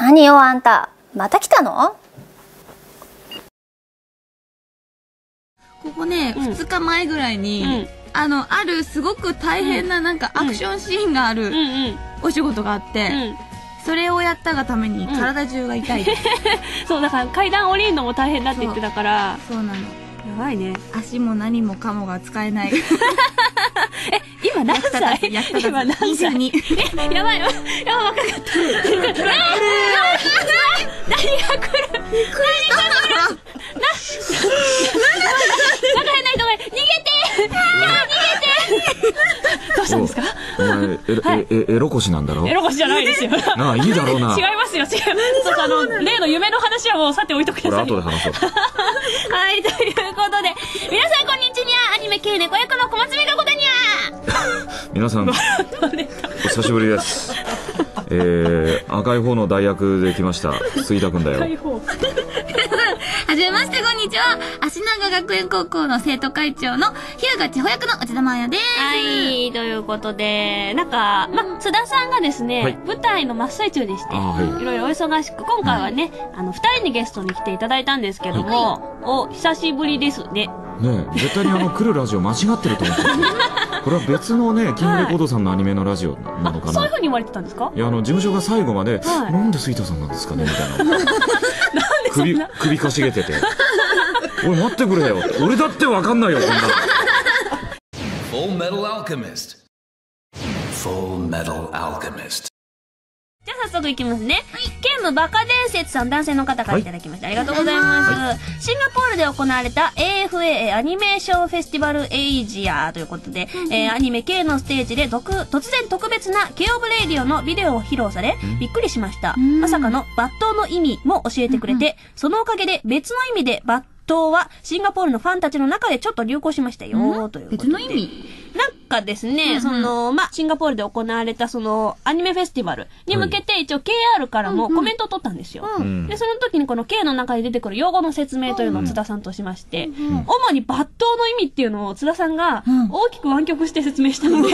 何よあんた、また来たの？ ここね、2日前ぐらいに、あるすごく大変ななんかアクションシーンがあるお仕事があって、それをやったがために体中が痛い。 そう、だから階段降りるのも大変だって言ってたから。 そうなの。やばいね。 足も何もかもが使えない。 今何歳？今何歳？22。やばいよ。やばい、若かった。何が来る？何が来る？なんか変な人が逃げて！どうしたんですか？ お前、エロ腰なんだろ？ エロ腰じゃないですよ。 なあ、いいだろうな。 違いますよ、違います。例の夢の話はもうさておいとください。 これ後で話そう。 はい、ということで、皆さんこんにちは。アニメ系猫役の小松美香子だにゃ。 皆さん、お久しぶりです。赤い方の代役で来ました。杉田くんだよ。 はじめまして、こんにちは。足長学園高校の生徒会長の日向千穂役の内田真彩です。 はい、ということで、なんか、津田さんがですね、舞台の真っ最中でして、いろいろお忙しく、今回はね、2人にゲストに来ていただいたんですけども、久しぶりですね。 ねえ、絶対に来るラジオ間違ってると思ってる。これは別のね、キングレコードさんのアニメのラジオなのかな。 そういう風に言われてたんですか？ いや、事務所が最後まで、なんで杉田さんなんですかねみたいな。首かしげてて。おい、待ってくれよ。俺だってわかんないよ、こんなの。 Full Metal Alchemist。Full Metal Alchemist。 じゃあ早速いきますね。ゲームバカ伝説さん、男性の方からいただきました。ありがとうございます。シンガポールで行われた AFA アニメーションフェスティバルエイジアということで、アニメ K のステージで突然特別な K オブレイディオのビデオを披露され、びっくりしました。まさかの抜刀の意味も教えてくれて、そのおかげで別の意味で抜刀はシンガポールのファンたちの中でちょっと流行しましたよ、ということで。別の意味？なんかですね、シンガポールで行われたアニメフェスティバルに向けて一応 KR からもコメントを取ったんですよ。で、その時にこの K の中で出てくる用語の説明というのを津田さんとしまして、主に抜刀の意味っていうのを津田さんが大きく湾曲して説明したので、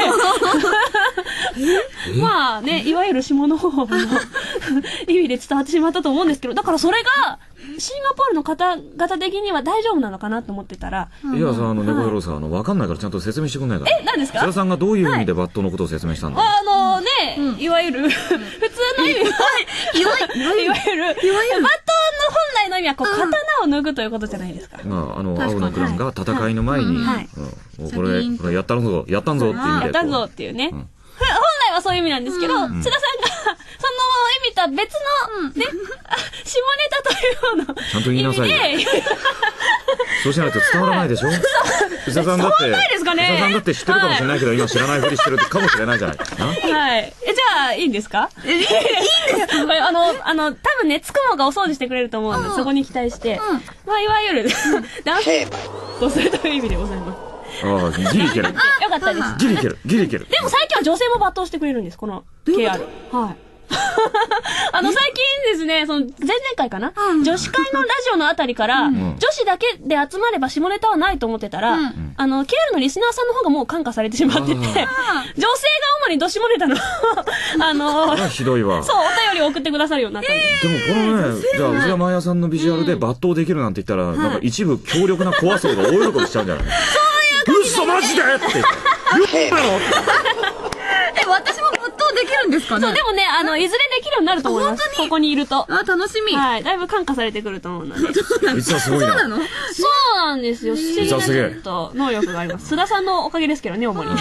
まあね、いわゆる下の方の意味で伝わってしまったと思うんですけど、だからそれが、シンガポールの方々的には大丈夫なのかなと思ってたら。 いやさ、猫野郎さ、わかんないからちゃんと説明してくんないから。 何ですか？ 津田さんがどういう意味で抜刀のことを説明したんだ？ いわゆる、普通の意味は、いわゆる、抜刀の本来の意味は、刀を脱ぐということじゃないですか。 まあ、青野くんが戦いの前に、これやったんぞっていう意味で。 やったんぞっていうね。本来はそういう意味なんですけど、津田さんが、その意味とは別の、ね、下ネタというの。 ちゃんと言いなさいよ。そうしないと伝わらないでしょ？津田さんだって、津田さんだって知ってるかもしれないけど、今知らないふりしてるかもしれないじゃないかな。 はい。じゃあ、いいんですか？いいんですか？多分ね、つくもがお掃除してくれると思うんで、そこに期待して、まあ、いわゆる、男性とするという意味でございます。 ああ、ギリいける。 よかったです。 ギリいける、ギリいける。 でも最近は女性も抜刀してくれるんです、この KR。はい。最近ですね、前々回かな、女子会のラジオのあたりから、女子だけで集まれば下ネタはないと思ってたら、KR のリスナーさんの方がもう感化されてしまってて、女性が主にど下ネタの、 ひどいわ。 そう、お便りを送ってくださるようになったんです。 でもこのね、じゃあ、内田真彩さんのビジュアルで抜刀できるなんて言ったら、なんか一部強力な怖そうが大喜びしちゃうんじゃない？嘘マジでって言って。 私も抜刀できるんですかね？ そう、でもね、いずれできるようになると思います。ここにいると。 楽しみ。 はい。だいぶ感化されてくると思うので。 実はすごいな。 そうなの？ そうなんですよ。不思議なちょっと能力があります。須田さんのおかげですけどね、主に。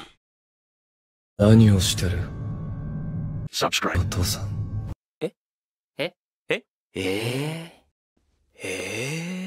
何をしてる？お父さん。